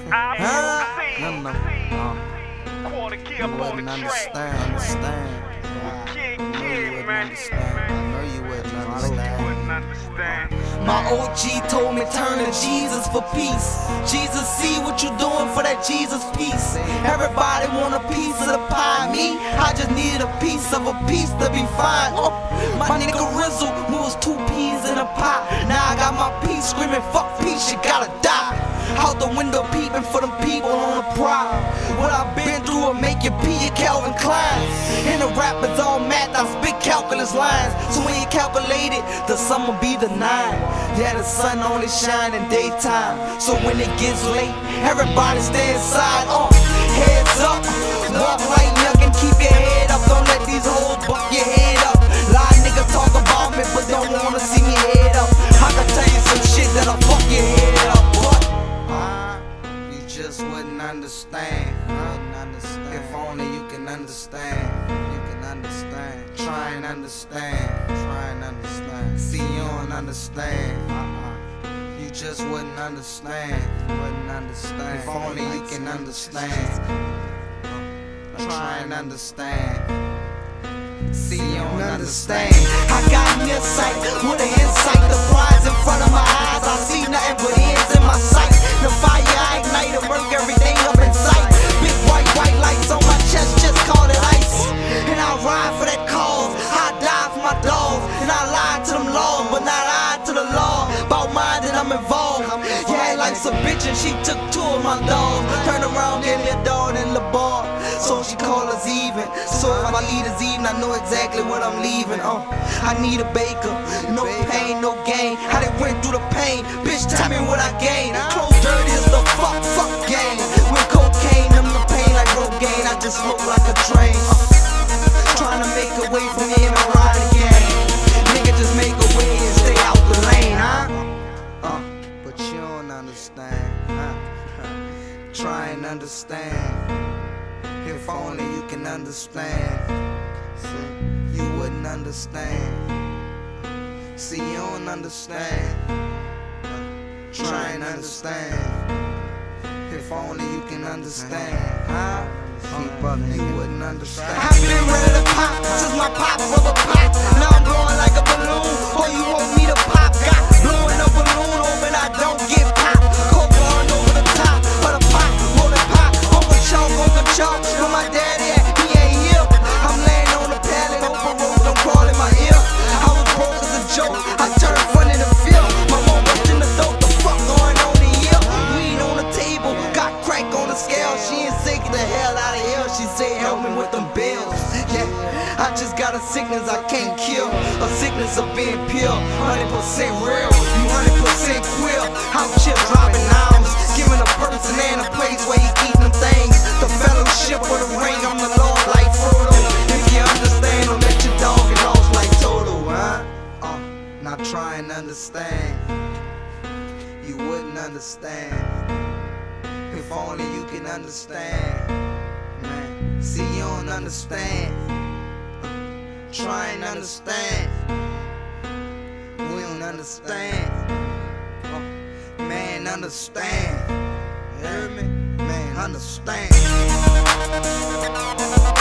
No, no. You wouldn't understand. I know you wouldn't understand. My OG told me turn to Jesus for peace. Jesus see what you doing for that Jesus peace. Everybody want a piece of the pie. Me, I just needed a piece of a piece to be fine. My nigga Rizzle moves 2 peas in a pot. Now I got my piece screaming fuck peace, you gotta die. Out the window peeping for them people on the prowl. What I've been through will make you pee your Calvin Klein. And the rappers all math, I spit calculus lines. So when you calculate it, the sum will be the 9. Yeah, the sun only shine in daytime. So when it gets late, everybody stay inside. Heads up, walk like nothing, keep your head up. Don't let these hoes buck your head up. Lie niggas talk about me, but don't wanna see me head up. I can tell you some shit that'll fuck your head up, but you just wouldn't understand. If only you can understand. You can understand. Try and understand. See, you don't understand. You just wouldn't understand. If only you can understand. Try and understand. See, you don't understand. I got an insight with an insight. The prize in front of my eyes, I see nothing but ends in my sight. The fire I ignite and work everything up in sight. Big white lights on my chest, just call it ice. And I ride for that cause, I die for my dogs. And I lie to them laws, but not lie to the law. About mine that I'm involved. Yeah, like some bitch and she took 2 of my dogs. Turned around, gave me a dog in the bar. So she call us even. So if I leave this even, I know exactly what I'm leaving. I need a baker. No pain, no gain. How they went through the pain. Bitch, tell me what I gained. Close dirty is the fuck game. With cocaine, I'm the pain like Rogaine. I just look like a train. Trying to make a way for me and I ride again. Nigga, just make a way and stay out the lane, But you don't understand. Try and understand. If only you can understand. See, you wouldn't understand. See, you don't understand. Try and understand. If only you can understand. Keep up, nigga, you wouldn't understand. I've been ready to pop since my pop rubber pop. Now I'm blowing like a balloon. Oh, you want me to pop? Got blowing a balloon open, I don't get pop. Coke on over the top of the pot, rolling pop. Uncle Chalk, where my daddy at? He ain't here. I'm laying on the pallet, open road, don't crawl in my ear. I was broke as a joke, I turned funny to feel. My mom rushed in the door, the fuck going on in here? Weed on the table, got crack on the scale. She ain't sick the hell out of here. She say help me with them bills. Yeah, I just got a sickness I can't kill. A sickness of being pure, 100% real. You 100% queer. I'm just dropping arms, giving a person and a place where he eat them things. The fellowship of the ring, I'm the Lord like Frodo. If you understand, don't let your dog get lost like Toto, Now try and understand. You wouldn't understand. If only you can understand. Man, see, you don't understand. Try and understand. We don't understand. Man, understand. You hear me? Man, understand.